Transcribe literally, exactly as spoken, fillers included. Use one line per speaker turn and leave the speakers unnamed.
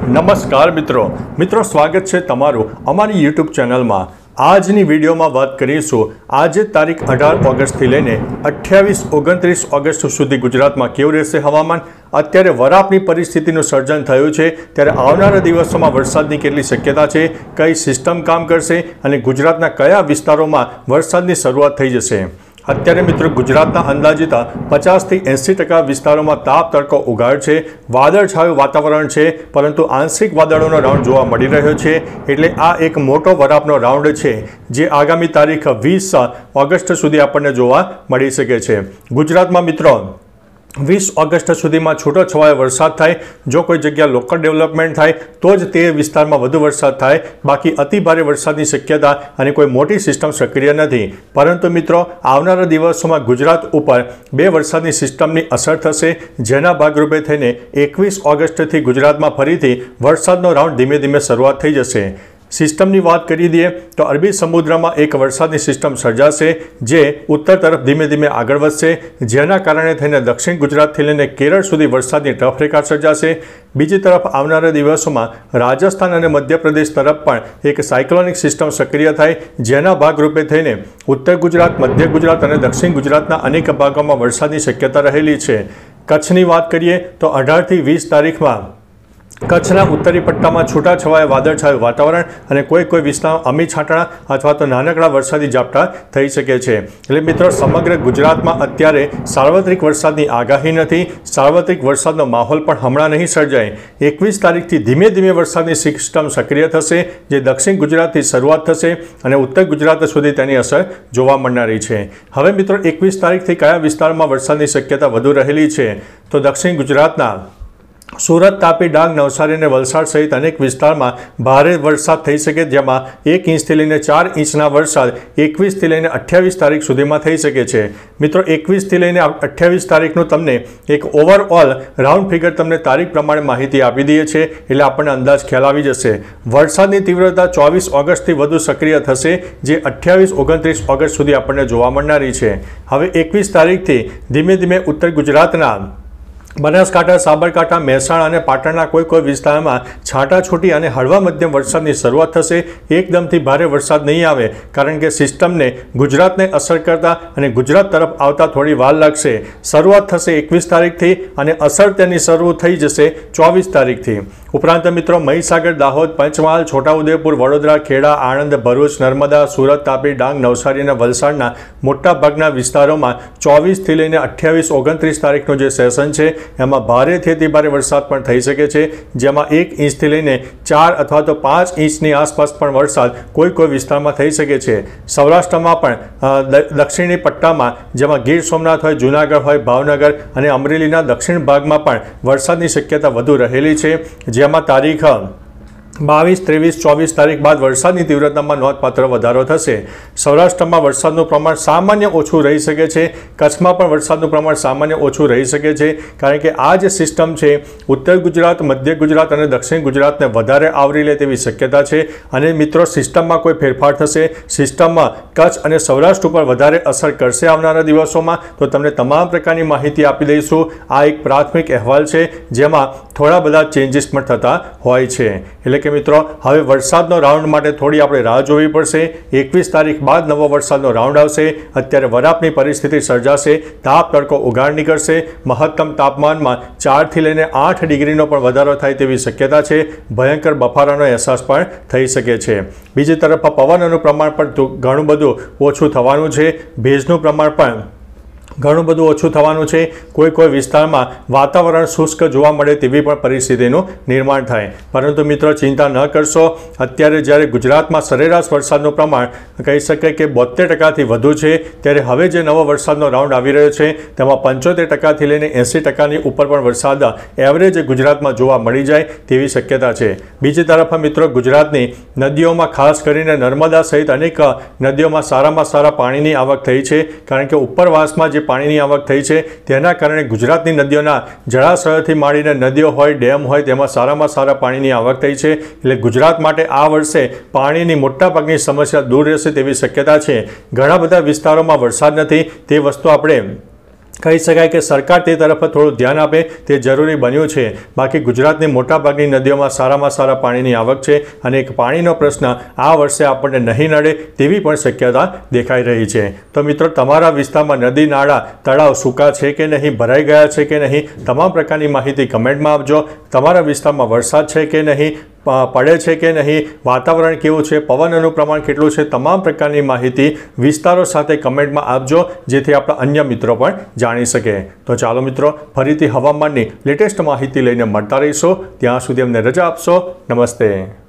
નમસ્કાર મિત્રો મિત્રો સ્વાગત છે તમારું અમારી યુટ્યુબ ચેનલમાં। આજની વિડીયોમાં વાત કરીશું આજે તારીખ અઢાર ઓગસ્ટથી લઈને અઠ્યાવીસ ઓગણત્રીસ ઓગસ્ટ સુધી ગુજરાતમાં કેવું રહેશે હવામાન। અત્યારે વરાપની પરિસ્થિતિનું સર્જન થયું છે ત્યારે આવનારા દિવસોમાં વરસાદની કેટલી શક્યતા છે, કઈ સિસ્ટમ કામ કરશે અને ગુજરાતના કયા વિસ્તારોમાં વરસાદની શરૂઆત થઈ જશે। અત્યારે મિત્રો ગુજરાતના અંદાજિત પચાસથી એંસી ટકા વિસ્તારોમાં તાપ તડકો ઉગાડ છે, વાદળછાયું વાતાવરણ છે, પરંતુ આંશિક વાદળોનો રાઉન્ડ જોવા મળી રહ્યો છે। એટલે આ એક મોટો વરાપનો રાઉન્ડ છે જે આગામી તારીખ વીસ ઓગસ્ટ સુધી આપણને જોવા મળી શકે છે। ગુજરાતમાં મિત્રો વીસ ઓગસ્ટ સુધીમાં છૂટો છવાયો વરસાદ થાય। જો કોઈ જગ્યા લોકલ ડેવલપમેન્ટ થાય તો જ તે વિસ્તારમાં વધુ વરસાદ થાય, બાકી અતિ ભારે વરસાદની શક્યતા અને કોઈ મોટી સિસ્ટમ સક્રિય નથી। પરંતુ મિત્રો આવનારા દિવસોમાં ગુજરાત ઉપર બે વરસાદની સિસ્ટમની અસર થશે, જેના ભાગરૂપે થઈને એકવીસ ઓગસ્ટથી ગુજરાતમાં ફરીથી વરસાદનો રાઉન્ડ ધીમે ધીમે શરૂઆત થઈ જશે। સિસ્ટમની વાત કરી દઈએ તો અરબી સમુદ્રમાં એક વરસાદની સિસ્ટમ સર્જાશે જે ઉત્તર તરફ ધીમે ધીમે આગળ વધશે, જેના કારણે થઈને દક્ષિણ ગુજરાતથી લઈને કેરળ સુધી વરસાદની ટફ રેખા સર્જાશે। બીજી તરફ આવનારા દિવસોમાં રાજસ્થાન અને મધ્યપ્રદેશ તરફ પણ એક સાયક્લોનિક સિસ્ટમ સક્રિય થાય, જેના ભાગરૂપે થઈને ઉત્તર ગુજરાત, મધ્ય ગુજરાત અને દક્ષિણ ગુજરાતના અનેક ભાગોમાં વરસાદની શક્યતા રહેલી છે। કચ્છની વાત કરીએ તો અઢારથી વીસ તારીખમાં કચ્છના ઉત્તરી પટ્ટામાં છૂટાછવાયા વાદળછાયું વાતાવરણ અને કોઈ કોઈ વિસ્તારમાં અમી છાંટણા અથવા તો નાનકડા વરસાદી ઝાપટા થઈ શકે છે। એટલે મિત્રો સમગ્ર ગુજરાતમાં અત્યારે સાર્વત્રિક વરસાદની આગાહી નથી, સાર્વત્રિક વરસાદનો માહોલ પણ હમણાં નહીં સર્જાય। એકવીસ તારીખથી ધીમે ધીમે વરસાદની સિસ્ટમ સક્રિય થશે, જે દક્ષિણ ગુજરાતથી શરૂઆત થશે અને ઉત્તર ગુજરાત સુધી તેની અસર જોવા મળનારી છે। હવે મિત્રો એકવીસ તારીખથી કયા વિસ્તારમાં વરસાદની શક્યતા વધુ રહેલી છે તો દક્ષિણ ગુજરાતના સુરત, તાપી, ડાંગ, નવસારી અને વલસાડ સહિત અનેક વિસ્તારમાં ભારે વરસાદ થઈ શકે, જેમાં એક ઇંચથી લઈને ચાર ઇંચના વરસાદ એકવીસથી લઈને અઠ્યાવીસ તારીખ સુધીમાં થઈ શકે છે। મિત્રો એકવીસથી લઈને અઠ્યાવીસ તારીખનું તમને એક ઓવરઓલ રાઉન્ડ ફિગર તમને તારીખ પ્રમાણે માહિતી આપી દઈએ છીએ, એટલે આપણને અંદાજ ખ્યાલ આવી જશે। વરસાદની તીવ્રતા ચોવીસ ઓગસ્ટથી વધુ સક્રિય થશે, જે અઠ્યાવીસ ઓગણત્રીસ ઓગસ્ટ સુધી આપણને જોવા મળનારી છે। હવે એકવીસ તારીખથી ધીમે ધીમે ઉત્તર ગુજરાતના બનાસકાંઠા, સાબરકાંઠા, મહેસાણા અને પાટણના કોઈ કોઈ વિસ્તારમાં છાંટાછૂટી અને હળવા મધ્યમ વરસાદની શરૂઆત થશે। એકદમથી ભારે વરસાદ નહીં આવે, કારણ કે સિસ્ટમને ગુજરાતને અસર કરતા અને ગુજરાત તરફ આવતા થોડી વાર લાગશે। શરૂઆત થશે એકવીસ તારીખથી અને અસર તેની શરૂ થઈ જશે ચોવીસ તારીખથી। ઉપરાંત મિત્રો મહીસાગર, દાહોદ, પંચમહાલ, છોટાઉદેપુર, વડોદરા, ખેડા, આણંદ, ભરૂચ, નર્મદા, સુરત, તાપી, ડાંગ, નવસારી અને વલસાડના મોટાભાગના વિસ્તારોમાં ચોવીસથી લઈને અઠ્યાવીસ ઓગણત્રીસ તારીખનું જે સેશન છે એમાં ભારેથી અતિ ભારે વરસાદ પણ થઈ શકે છે, જેમાં એક ઇંચથી લઈને ચાર અથવા તો પાંચ ઇંચની આસપાસ પણ વરસાદ કોઈ કોઈ વિસ્તારમાં થઈ શકે છે। સૌરાષ્ટ્રમાં પણ દક્ષિણી પટ્ટામાં, જેમાં ગીર સોમનાથ હોય, જૂનાગઢ હોય, ભાવનગર અને અમરેલીના દક્ષિણ ભાગમાં પણ વરસાદની શક્યતા વધુ રહેલી છે, જેમાં તારીખ બાવીસ, ત્રેવીસ, ચોવીસ તારીખ બાદ વરસાદની તીવ્રતામાં નોંધપાત્ર વધારો થશે। સૌરાષ્ટ્રમાં વરસાદનું પ્રમાણ સામાન્ય ઓછું રહી શકે છે, કચ્છમાં પણ વરસાદનું પ્રમાણ સામાન્ય ઓછું રહી શકે છે, કારણ કે આ જે સિસ્ટમ છે ઉત્તર ગુજરાત, મધ્ય ગુજરાત અને દક્ષિણ ગુજરાતને વધારે આવરી લે તેવી શક્યતા છે। અને મિત્રો સિસ્ટમમાં કોઈ ફેરફાર થશે, સિસ્ટમમાં કચ્છ અને સૌરાષ્ટ્ર ઉપર વધારે અસર કરશે આવનારા દિવસોમાં, તો તમને તમામ પ્રકારની માહિતી આપી દઈશું। આ એક પ્રાથમિક અહેવાલ છે, જેમાં થોડા બધા ચેન્જીસ પણ થતા હોય છે। એટલે કે મિત્રો હવે વરસાદનો રાઉન્ડ માટે થોડી આપણે રાહ જોવી પડશે। એકવીસ તારીખ બાદ નવો વરસાદનો રાઉન્ડ આવશે। અત્યારે વરાપની પરિસ્થિતિ સર્જાશે, તાપ તડકો ઉગાડ નીકળશે, મહત્તમ તાપમાનમાં ચારથી લઈને આઠ ડિગ્રીનો પણ વધારો થાય તેવી શક્યતા છે। ભયંકર બફારાનો અહેસાસ પણ થઈ શકે છે। બીજી તરફ પવનનું પ્રમાણ પણ ઘણું બધું ઓછું થવાનું છે, ભેજનું પ્રમાણ પણ ઘણું બધું ઓછું થવાનું છે। કોઈ કોઈ વિસ્તારમાં વાતાવરણ શુષ્ક જોવા મળે તેવી પણ પરિસ્થિતિનું નિર્માણ થાય। પરંતુ મિત્રો ચિંતા ન કરશો, અત્યારે જ્યારે ગુજરાતમાં સરેરાશ વરસાદનું પ્રમાણ કહી શકાય કે બોતેર ટકાથી વધુ છે, ત્યારે હવે જે નવો વરસાદનો રાઉન્ડ આવી રહ્યો છે તેમાં પંચોતેર ટકાથી લઈને એંસી ટકાની ઉપર પણ વરસાદ એવરેજ ગુજરાતમાં જોવા મળી જાય તેવી શક્યતા છે। બીજી તરફ મિત્રો ગુજરાતની નદીઓમાં ખાસ કરીને નર્મદા સહિત અનેક નદીઓમાં સારામાં સારા પાણીની આવક થઈ છે, કારણ કે ઉપરવાસમાં જે પાણીની આવક થઈ છે તેના કારણે ગુજરાતની નદીઓના જળાશયોથી માંડીને નદીઓ હોય, ડેમ હોય, તેમાં સારામાં સારા પાણીની આવક થઈ છે। એટલે ગુજરાત માટે આ વર્ષે પાણીની મોટાભાગની સમસ્યા દૂર રહેશે તેવી શક્યતા છે। ઘણા બધા વિસ્તારોમાં વરસાદ નથી, તે વસ્તુ આપણે કહી શકાય કે સરકાર તે તરફ થોડું ધ્યાન આપે તે જરૂરી બન્યું છે. બાકી ગુજરાતની મોટાભાગની નદીઓમાં સારામાં સારા પાણીની આવક છે અને એક પાણીનો પ્રશ્ન આ વર્ષે આપણને નહીં નડે તેવી પણ શક્યતા દેખાઈ રહી છે. તો મિત્રો, તમારા વિસ્તારમાં નદી, નાળા, તળાવ સૂકા છે કે નહીં, ભરાઈ ગયા છે કે નહીં, તમામ પ્રકારની માહિતી કમેન્ટમાં આપજો. તમારા વિસ્તારમાં વરસાદ છે કે નહીં, પડે છે કે નહીં, વાતાવરણ કેવું છે, પવનનું પ્રમાણ કેટલું છે, તમામ પ્રકારની માહિતી વિસ્તારો સાથે કમેન્ટમાં આપજો, જેથી આપણા અન્ય મિત્રો પણ જાણી શકે. તો ચાલો મિત્રો, ફરીથી હવામાનની લેટેસ્ટ માહિતી લઈને મળતા રહીશું. ત્યાં સુધી અમને રજા આપશો. નમસ્તે.